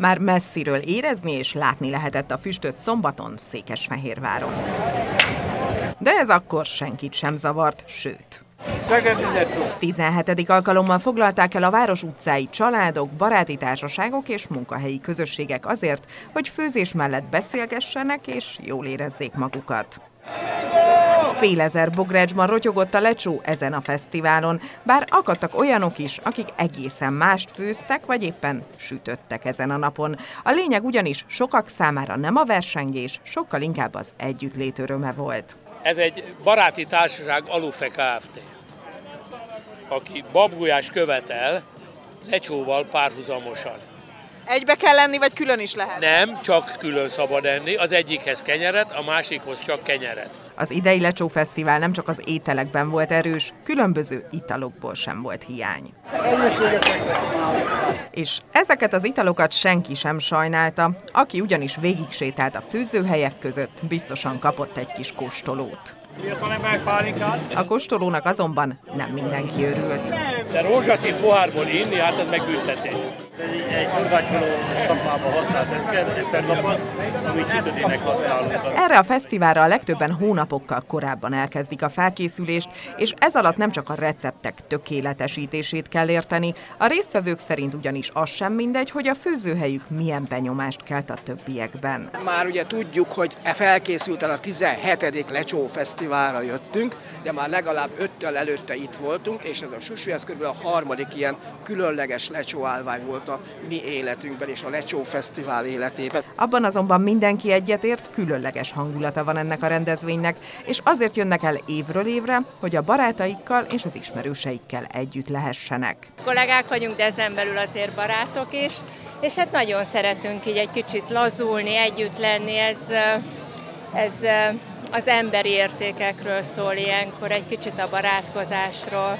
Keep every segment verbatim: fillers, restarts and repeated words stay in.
Már messziről érezni és látni lehetett a füstöt szombaton Székesfehérváron. De ez akkor senkit sem zavart, sőt. tizenhetedik alkalommal foglalták el a város utcái családok, baráti társaságok és munkahelyi közösségek azért, hogy főzés mellett beszélgessenek és jól érezzék magukat. Félezer bográcsban rotyogott a lecsó ezen a fesztiválon, bár akadtak olyanok is, akik egészen mást főztek, vagy éppen sütöttek ezen a napon. A lényeg ugyanis sokak számára nem a versengés, sokkal inkább az együttlét öröme volt. Ez egy baráti társaság, Alufe Kft., aki babgulyást követel lecsóval párhuzamosan. Egybe kell lenni, vagy külön is lehet? Nem, csak külön szabad enni. Az egyikhez kenyeret, a másikhoz csak kenyeret. Az idei Lecsó Fesztivál nem csak az ételekben volt erős, különböző italokból sem volt hiány. És ezeket az italokat senki sem sajnálta, aki ugyanis végig sétált a főzőhelyek között, biztosan kapott egy kis kóstolót. A kóstolónak azonban nem mindenki örült. De rózsaszín pohárból inni, hát ez megbüntetés. Egy forgácsoló szakmában használt eszterlapot, amit sütöttének használunk. Erre a fesztiválra a legtöbben hónapokkal korábban elkezdik a felkészülést, és ez alatt nem csak a receptek tökéletesítését kell érteni, a résztvevők szerint ugyanis az sem mindegy, hogy a főzőhelyük milyen benyomást kelt a többiekben. Már ugye tudjuk, hogy felkészülten a tizenhetedik Lecsó Fesztiválra jöttünk, de már legalább öttel előtte itt voltunk, és ez a Susi, ez kb. A harmadik ilyen különleges lecsó állvány volt a mi életünkben és a Lecsó Fesztivál életében. Abban azonban mindenki egyetért, különleges hangulata van ennek a rendezvénynek, és azért jönnek el évről évre, hogy a barátaikkal és az ismerőseikkel együtt lehessenek. Kollégák vagyunk, de ezen belül azért barátok is, és hát nagyon szeretünk így egy kicsit lazulni, együtt lenni, ez, ez az emberi értékekről szól ilyenkor, egy kicsit a barátkozásról.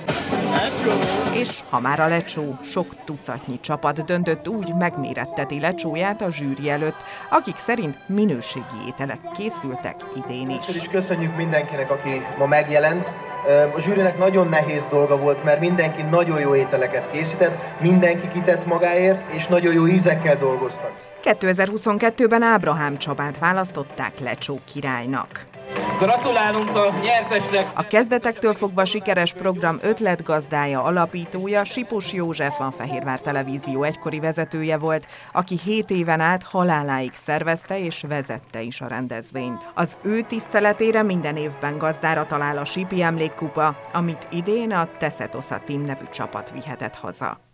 És ha már a Lecsó, sok tucatnyi csapat döntött úgy, megméretteti Lecsóját a zsűri előtt, akik szerint minőségi ételek készültek idén is. És köszönjük mindenkinek, aki ma megjelent. A zsűrinek nagyon nehéz dolga volt, mert mindenki nagyon jó ételeket készített, mindenki kitett magáért, és nagyon jó ízekkel dolgoztak. kétezer-huszonkettőben Ábrahám Csabát választották Lecsó királynak. Gratulálunk a nyertesnek! A kezdetektől fogva sikeres program ötletgazdája, alapítója Sipos József, a Fehérvár Televízió egykori vezetője volt, aki hét éven át haláláig szervezte és vezette is a rendezvényt. Az ő tiszteletére minden évben gazdára talál a Sipi Emlékkupa, amit idén a Teszetosza Team nevű csapat vihetett haza.